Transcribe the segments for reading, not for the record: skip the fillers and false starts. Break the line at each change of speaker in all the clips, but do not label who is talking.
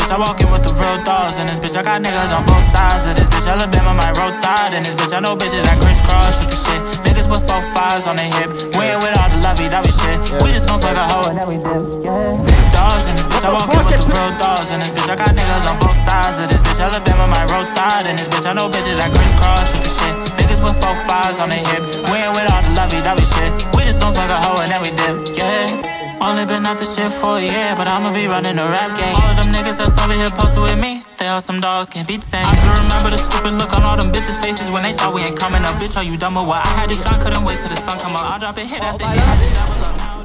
bitch, I walk in with the real dogs. In this bitch, I got niggas on both sides of this bitch. Alabama, my roadside. In this bitch, I know bitches that crisscross with the shit. Niggas with 4 5s on their hip. We ain't with all the lovey-dovey shit. We just gon' fuck a hoe and then we dip, yeah. Dogs in this bitch, I walk in with the real dogs. In this bitch, I got niggas on both sides of this bitch. Alabama, my roadside. In this bitch, I know bitches that crisscross with the shit. Niggas with 4 5s on their hip. We ain't with all the lovey-dovey shit. We just gon' fuck a hoe and then we dip, yeah. Only been out this shit for a year, but I'ma be running the rap game. All of them niggas that's over here posted with me, they all some dogs, can't be tamed. I still remember the stupid look on all them bitches' faces when they thought we ain't coming up. Bitch, are you dumb or what? I had this shot, couldn't wait till the sun come up. I'll drop it hit after hit. Double up now.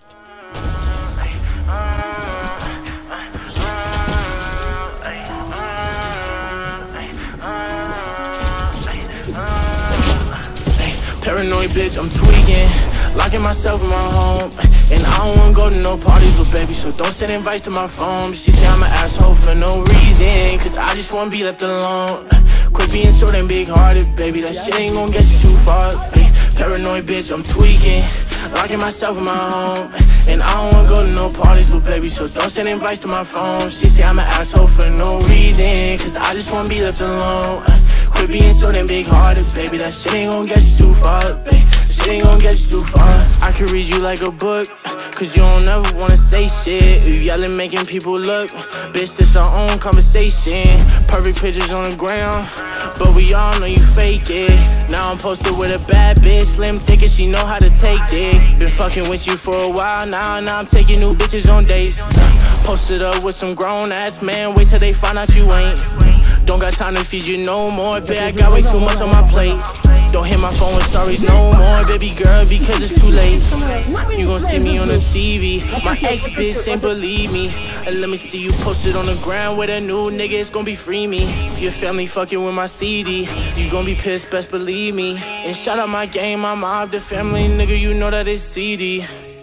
Paranoid bitch, I'm tweaking, locking myself in my home. And I don't wanna go to no parties with baby, so don't send invites to my phone. She say I'm an asshole for no reason, cause I just wanna be left alone. Quit being so damn big-hearted, baby, that shit ain't gon' get you too far. Paranoid bitch, I'm tweaking, locking myself in my home. And I don't wanna go to no parties with baby, so don't send invites to my phone. She say I'm an asshole for no reason, cause I just wanna be left alone. Quit being so damn big-hearted, baby, that shit ain't gon' get you too far, baby. Shit ain't gon' get you too far. I can read you like a book, cause you don't ever wanna say shit. You yelling, making people look. Bitch, this our own conversation. Perfect pictures on the ground, but we all know you fake it. Now I'm posted with a bad bitch, slim thick and she know how to take dick. Been fucking with you for a while now I'm taking new bitches on dates. Posted up with some grown-ass man, wait till they find out you ain't. Don't got time to feed you no more, bitch, I got way too much on my plate. Don't hit my phone with stories no more, baby girl, because it's too late. You gon' see me on the TV, my ex-bitch ain't believe me. And let me see you posted on the ground with a new nigga, it's gon' be free me. Your family fucking with my CD, you gon' be pissed, best believe me. And shout out my game, my mob, the family, nigga, you know that it's CD.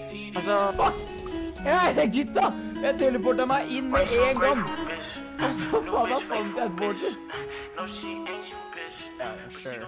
Jeg gutta, jeg teleportet meg inn med en gang. Og så faen meg fant jeg et border. Ja, sure.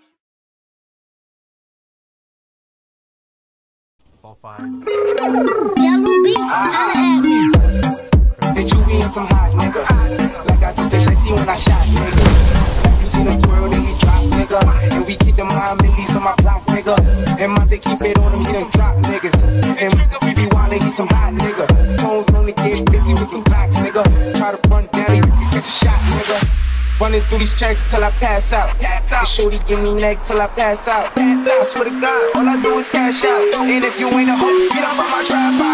All fine.
Jello beats,
That you be in some hot nigga. Like I do that shit, see when I shot nigga. You see them twirl, then he drop nigga. And we get them high millies on my block nigga. And Monte keep it on him, he done drop niggas. And we be wildin', he some hot nigga. Don't only get busy with some facts nigga. Try to run down, you can catch a shot nigga. Running through these checks till I pass out. And shorty give me neck till I pass out. I swear to God, all I do is cash out. And if you ain't a hoe, get up on my trap out.